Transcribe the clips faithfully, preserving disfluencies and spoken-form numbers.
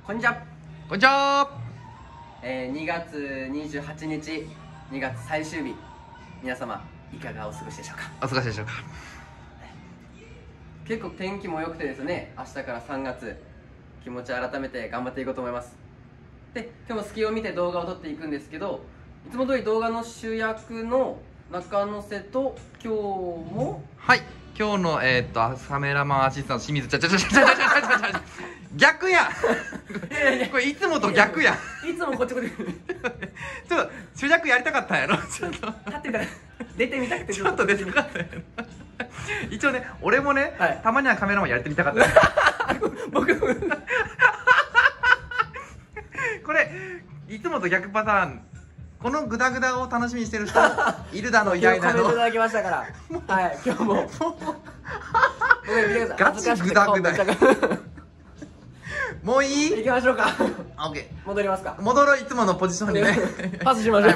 こんにちは。 こんにちは。 えー、にがつにじゅうはちにち、にがつ最終日、皆様いかがお過ごしでしょうか。 お過ごしでしょうか。 結構天気も良くてですね、明日からさんがつ、気持ち改めて頑張っていこうと思います。で、今日も隙を見て動画を撮っていくんですけど、いつも通り動画の主役の中野瀬と今日もはい、今日のえー、っとカメラマンアシスタント清水ちゃちゃちゃちゃちゃちゃちゃちゃちゃ逆やん。これいつもと逆やん。 いつもこっちこっちちょっと主役やりたかったんやろ。ちょっと立ってたら出てみたくてちょっと出てみたかったんやろ。一応ね、俺もね、 はい、 たまにはカメラマンやってみたかった。 僕これいつもと逆パターン。このグダグダを楽しみにしてる人いるだのいないだの。 コメントいただきましたからはい、今日もガチグダグダ。もういい？ 行きましょうか。 オッケー。 戻りますか。 戻ろう、いつものポジションにね。 パスしましょう。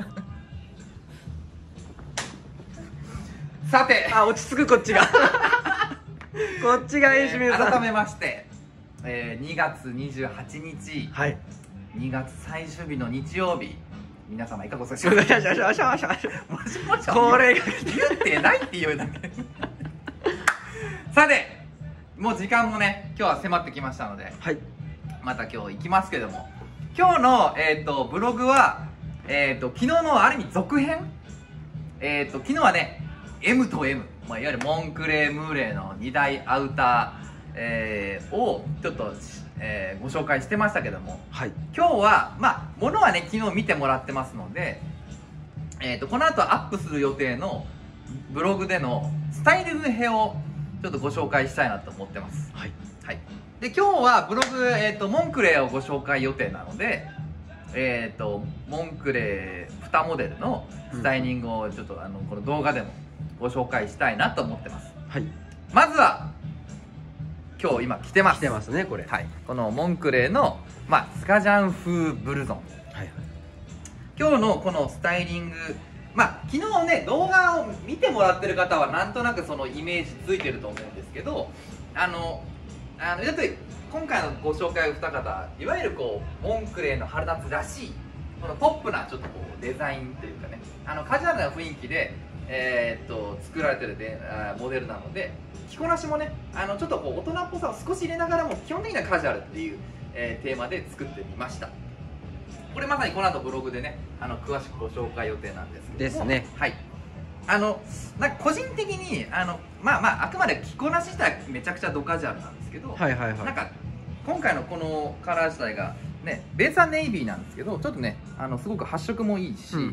さて、 あ、落ち着くこっちが。こっちが清水さん。 改めまして、えー、にがつにじゅうはちにち、 はい、 にがつ最終日の日曜日、皆様いかがお過ごしでしょうか。もしもしこれが言ってないっていうだけ。さて、もう時間もね、今日は迫ってきましたので、 はい、 また今日行きますけども、今日の、えー、とブログは、えー、と昨日のある意味続編、えー、と昨日はね エム と エム、まあ、いわゆるモンクレームーレーのに大アウター、えー、をちょっと、えー、ご紹介してましたけども、はい、今日はまあものはね昨日見てもらってますので、えー、とこの後アップする予定のブログでのスタイリング編をちょっとご紹介したいなと思ってます。はい、はい、で今日はブログ、えー、とモンクレーをご紹介予定なので、えー、とモンクレーにモデルのスタイリングをちょっと、うん、あのこの動画でもご紹介したいなと思ってます。はい、まずは今日今着てます。 着てますねこれ。 はい、このモンクレーの、まあ、スカジャン風ブルゾン。はい、今日のこのスタイリング、まあ昨日ね動画を見てもらってる方はなんとなくそのイメージついてると思うんですけど、あのあのやっぱり今回のご紹介お二方、いわゆるこうモンクレーの春夏らしいこのポップなちょっとこうデザインというかね、あのカジュアルな雰囲気で、えー、っと作られてるであモデルなので、着こなしもねあのちょっとこう大人っぽさを少し入れながらも基本的にはカジュアルっていう、えー、テーマで作ってみました。これまさにこの後ブログでねあの詳しくご紹介予定なんですけどもですね。 はい、あのなんか個人的にあのまあまああくまで着こなし自体めちゃくちゃドカジュアルなんですけど、はいはいはい、なんか今回のこのカラー自体がねベースはネイビーなんですけど、ちょっとねあのすごく発色もいいし、うんうんうん、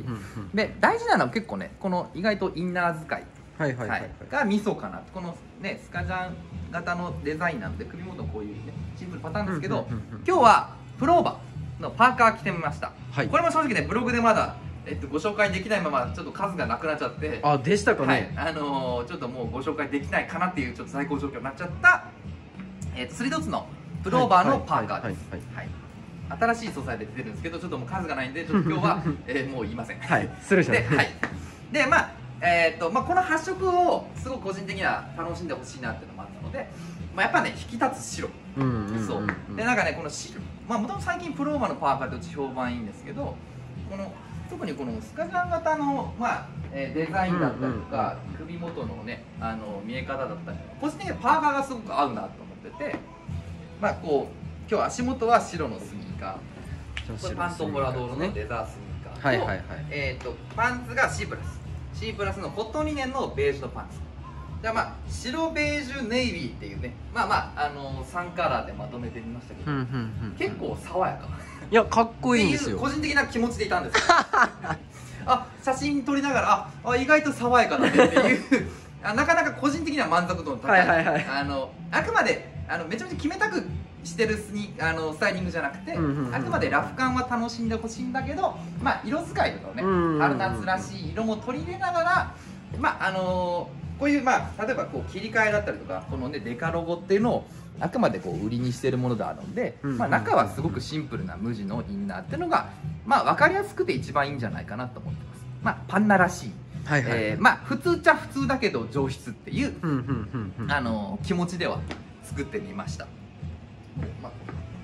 で大事なのは結構ねこの意外とインナー使いがミソかな。このねスカジャン型のデザインなので首元こういうねシンプルパターンですけど、今日はプローバーのパーカー着てみました。はい、これも正直ねブログでまだえっと、ご紹介できないままちょっと数がなくなっちゃって、 あでしたかね、 はい、あのー、ちょっともうご紹介できないかなっていうちょっと最高状況になっちゃった、えー、とスリードッツのプローバーのパーカーです。新しい素材で出てるんですけどちょっともう数がないんでちょっと今日は、えー、もう言いません。はい失礼しました。で、はい、でまあえーとまあ、この発色をすごく個人的には楽しんでほしいなっていうのもあったので、まあ、やっぱね引き立つ白、そうでなんかねこの白、まあもともと最近プローバーのパーカーってうち評判いいんですけど、この特にこのスカジャン型の、まあえー、デザインだったりとか、うんうん、首元のねあの見え方だったりとか個人的にはパーカーがすごく合うなと思ってて、まあこう今日足元は白のスニーカー、これパントフォラドールのレザースニーカーと、はいはいはい、えーとパンツが C プラス C プラスのコットンリネンのベージュのパンツで、まあ白ベージュネイビーっていうねまあまああのさんカラーでまとめてみましたけど、結構爽やかいやかっこいいんですよ。 個人的な気持ちでいたんですよ。あ写真撮りながら あ, あ意外と爽やかだねっていうあなかなか個人的には満足度の高い、はいはいはい、あのあくまであのめちゃめちゃ決めたくしてるスニあのスタイリングじゃなくて、あくまでラフ感は楽しんでほしいんだけど、まあ色使いとかね春夏らしい色も取り入れながら、まああのー、こういうまあ例えばこう切り替えだったりとかこのねデカロゴっていうのをあくまでこう売りにしているものであるので、まあ、中はすごくシンプルな無地のインナーっていうのが、まあ、分かりやすくて一番いいんじゃないかなと思ってます。まあ、パンナらしい、えまあ普通っちゃ普通だけど上質っていうあの気持ちでは作ってみました。まあ、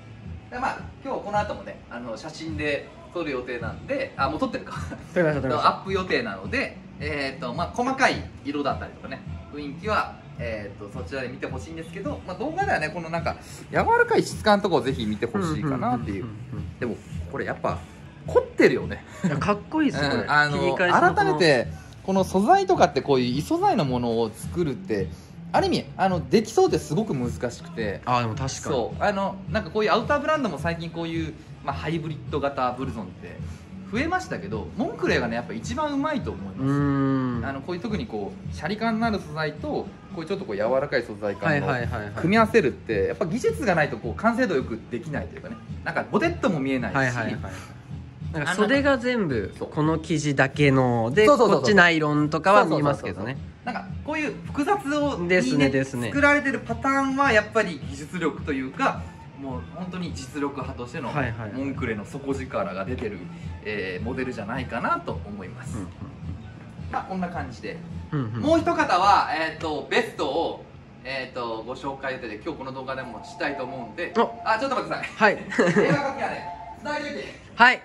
でまあ今日この後もねあの写真で撮る予定なんで、あもう撮ってるか撮りました撮りましたアップ予定なので、えーとまあ、細かい色だったりとかね雰囲気は、えー、とそちらで見てほしいんですけど、まあ、動画ではねこのなんか柔らかい質感のところをぜひ見てほしいかなっていう。でもこれやっぱ凝ってるよね。 いやかっこいいですね、これ、 うん、あの切り返しのこの改めてこの素材とかってこういう異素材のものを作るってある意味あのできそうですごく難しくて、 ああでも確かにそうあのなんかこういうアウターブランドも最近こういう、まあ、ハイブリッド型ブルゾンって増えましたけど、モンクレーがねやっぱ一番うまいと思います。 うーんあのこういう特にこうシャリ感のある素材とこういうちょっとこう柔らかい素材はい感のはいはいはい組み合わせるってやっぱ技術がないとこう完成度よくできないというかね、なんかボテッとも見えないし、 はいはいはいなんか袖が全部この生地だけのでそうそうそうそうこっちナイロンとかは見ますけどね。 なんかこういう複雑をですねにですね作られてるパターンはやっぱり技術力というかもう本当に実力派としてのはいはいモンクレの底力が出てる、えーモデルじゃないかなと思います、 うんまあこんな感じで、 うんうんもう一方は、えー、とベストを、えー、とご紹介予定で今日この動画でもしたいと思うんで、 おあちょっと待ってくださいはい映画書きはねつないでおいてはい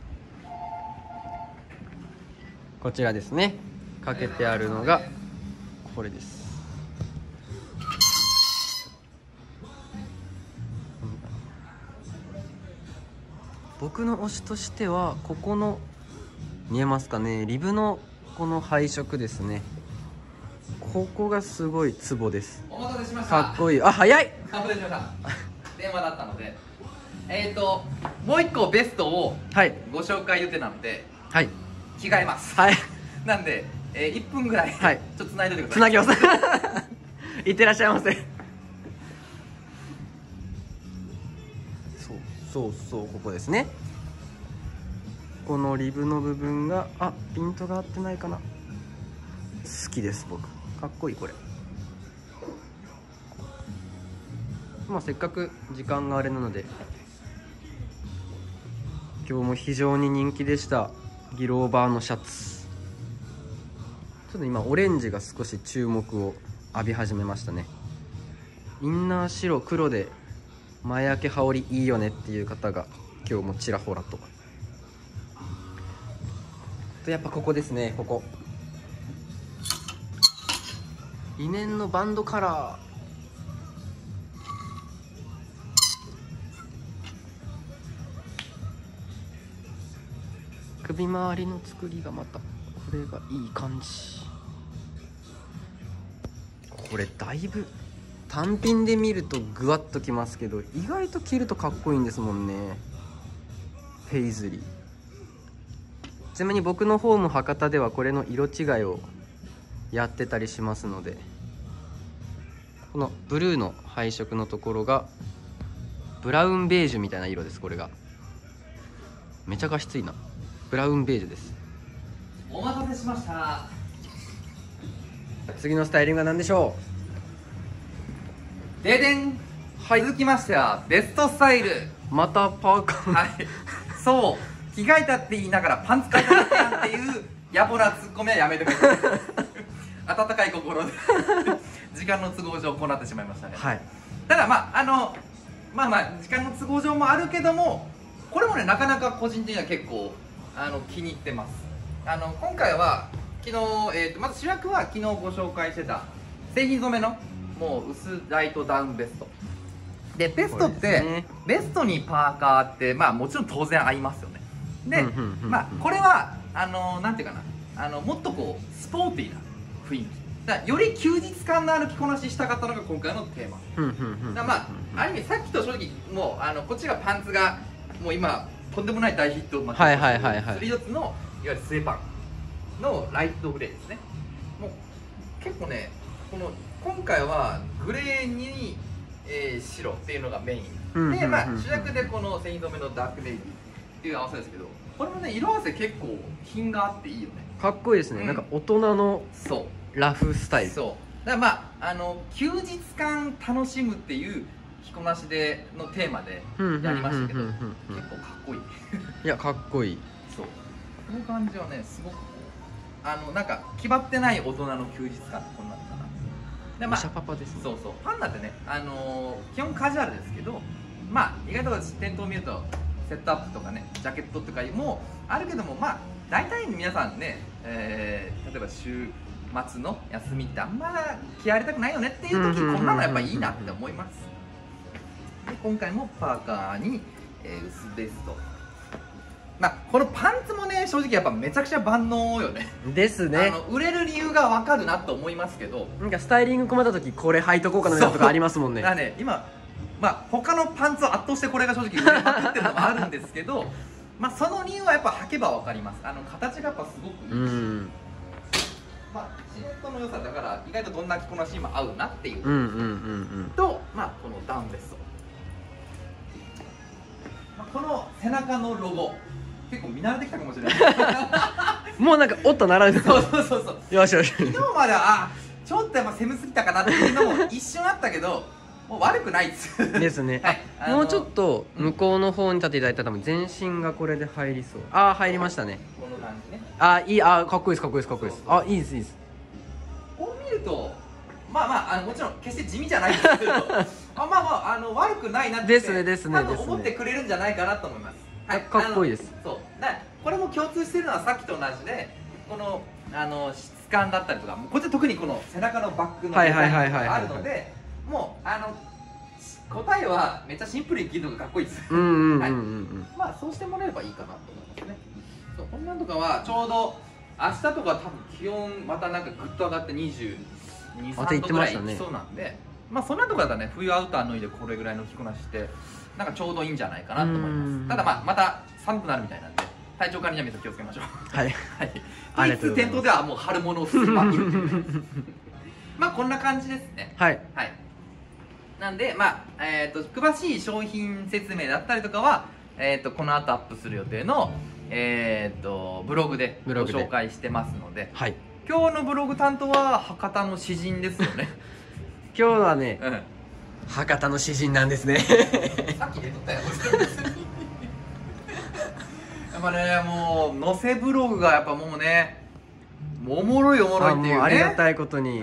こちらですね、かけてあるのがこれです。僕の推しとしてはここの見えますかね、リブのこの配色ですね。ここがすごいツボです。 お待たせしました。 かっこいい。あ、早い。 お待たせしました電話だったのでえっ、ー、ともう一個ベストをはいご紹介予定なのではい着替えますはいなんで、えー、いっぷんぐらい、 はいちょっとつないでおいてくつださい。 なぎますいってらっしゃいませ。そうそうそうここですね。このリブの部分があピントが合ってないかな。好きです僕。かっこいいこれ。まあせっかく時間があれなので今日も非常に人気でしたギローバーのシャツ。ちょっと今オレンジが少し注目を浴び始めましたね。インナー白黒で前開け羽織いいよねっていう方が今日もちらほらと。とやっぱここですね、ここリネンのバンドカラー。首周りの作りがまたこれがいい感じ。これだいぶ単品で見るとグワッときますけど意外と着るとかっこいいんですもんね。ペイズリー。ちなみに僕の方も博多ではこれの色違いをやってたりしますので、このブルーの配色のところがブラウンベージュみたいな色です。これがめちゃ画質いいな。ブラウンベージュです。 お待たせしました。 次のスタイリングは何でしょででん、はい、続きましてはベストスタイル。 う。またパーカー。 はいそう着替えたって言いながらパンツ買いたやんっていう野暮なツッコミはやめてください温かい心で時間の都合上こうなってしまいましたね。 はい。 ただまああのまあまあ時間の都合上もあるけどもこれもねなかなか個人的には結構あの気に入ってます。あの今回は昨日、えー、とまず主役は昨日ご紹介してた製品染めのもう薄ライトダウンベストで、ベストって、ね、ベストにパーカーってまあもちろん当然合いますよね。で、まあこれはあのなんていうかな、あのもっとこうスポーティーな雰囲気だからより休日感のある着こなししたかったのが今回のテーマだからまあある意味さっきと正直もうあのこっちがパンツがもう今とんでもない大ヒットを待ってますスリードッツのいわゆるスウェパンのライトグレーですね。もう結構ねこの今回はグレーに、えー、白っていうのがメインで、まあ、主役でこの繊維染めのダークネイビーっていう合わせですけどこれもね色合わせ結構品があっていいよね。 かっこいいですね、うん、なんか大人のラフスタイル。 そうだからまああの休日感楽しむっていう着こなしでのテーマでやりましたけど結構かっこいいいやかっこいい。 そうこの感じはねすごくあのなんか決まってない大人の休日感ってこんなのかな。でまあおしゃパパですね。 そうそうパンダってねあのー、基本カジュアルですけどまあ意外と店頭を見るとセットアップとかねジャケットとかもあるけども、まあ大体皆さんね、えー、例えば週末の休みってあんま着られたくないよねっていう時、こんなのやっぱいいなって思います。で今回もパーカーに、えー、薄ベスト、まあこのパンツもね正直やっぱめちゃくちゃ万能よね。 ですね。 あの売れる理由が分かるなと思いますけど、 なんかスタイリング困った時これ履いとこうかなみたいなとかありますもんね。 だからね今まあ他のパンツを圧倒してこれが正直売れまくってるのもあるんですけどまあその理由はやっぱ履けば分かります。あの形がやっぱすごくいいし、うん、まあシルエットの良さだから意外とどんな着こなしにも合うなっていうと、まあこのダウンベスト、まあ、この背中のロゴ結構見慣れてきたかもしれないもうなんかおっとならないそうそうそうそうよしよし昨日まではあちょっとやっぱ攻めすぎたかなっていうのも一瞬あったけどもう悪くないですですね、はい、あもうちょっと向こうの方に立っていただいたら多分全身がこれで入りそう。ああ入りましたね。 この感じね。 ああいい、ああかっこいいですかっこいいですかっこいいです。あいいですいいです。 こう見るとまあまあ、あのもちろん決して地味じゃないんですけどあまあまああの悪くないなってですねですね多分思ってくれるんじゃないかなと思います。 はい、かっこいいです。 そうだこれも共通してるのはさっきと同じでこのあの質感だったりとかこっち特にこの背中のバックのデザインがあるのでもうあの答えはめっちゃシンプルに着るのがかっこいいです。まあそうしてもらえればいいかなと思いますね。そうこんなんとかはちょうど明日とか多分気温またなんかぐっと上がってにじゅうに、さんどぐらいいきそうなんで、まあそんなとこだったらね冬アウター脱いでこれぐらいの着こなしってなんかちょうどいいんじゃないかなと思います。ただまあまた寒くなるみたいなんで体調管理には皆さん気をつけましょう。はいはい。店頭ではもう春物をするまくるまあこんな感じですね。はいはいなんで、まあ、えっと、詳しい商品説明だったりとかは、えっと、この後アップする予定の、えっと、ブログでご紹介してますので、はい、今日のブログ担当は博多の詩人ですよね。 今日はね、うん、博多の詩人なんですね。 さっき出とったよ。やっぱね、もう、載せブログがやっぱもうね、おもろいおもろいっていうねあ, ありがたいことに、うん、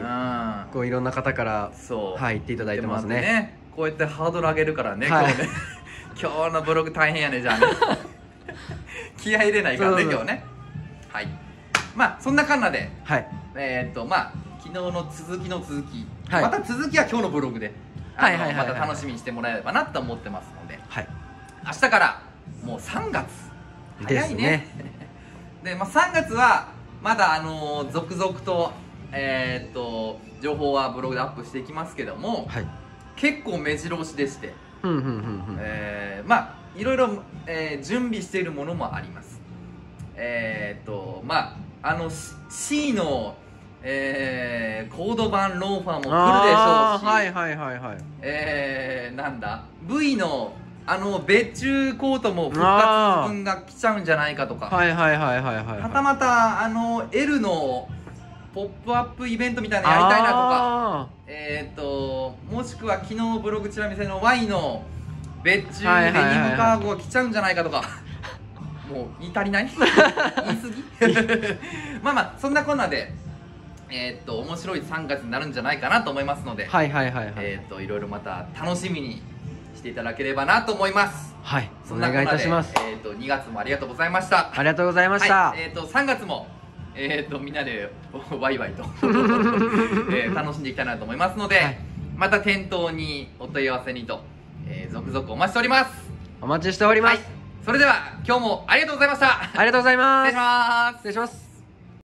こういろんな方からそう、はい、言っていただいてますね。ねこうやってハードル上げるからね、はい、今日ね今日のブログ大変やねじゃあね気合い入れないからね今日ね。はいまあそんなかんなで、はい、えー、っとまあ昨日の続きの続き、はい、また続きは今日のブログでまた楽しみにしてもらえればなと思ってますので、はい、明日からもうさんがつ早いね。で、まあ、さんがつはまだあのー、続々とえー、っと情報はブログでアップしていきますけども、はい、結構目白押しでして、えー、まあいろいろ、えー、準備しているものもあります。えー、っとまああの C の、えー、コード版ローファーも来るでしょうし、はいはいはいはい、えー、なんだ V のあの別注コートも復活分が来ちゃうんじゃないかとか、はいはいはいはいはい、はたまたあの L のポップアップイベントみたいなのやりたいなとか、えっともしくは昨日ブログチラ見せの Y の別注デニムカーゴが来ちゃうんじゃないかとか、もう言い足りない言い過ぎまあまあそんなこんなでえっと面白いさんがつになるんじゃないかなと思いますので、はいはいはいはい、えっといろいろまた楽しみにしていただければなと思います。はい、そんなお願いいたします。えっとにがつもありがとうございました。 ありがとうございました。 はい、えっとさんがつもえっとみんなでワイワイと、えー、楽しんでいきたいなと思いますので、はい、また店頭にお問い合わせにと、えー、続々お待ちしております。 お待ちしております。はい、 それでは今日もありがとうございました。 ありがとうございます。 失礼します。 失礼します。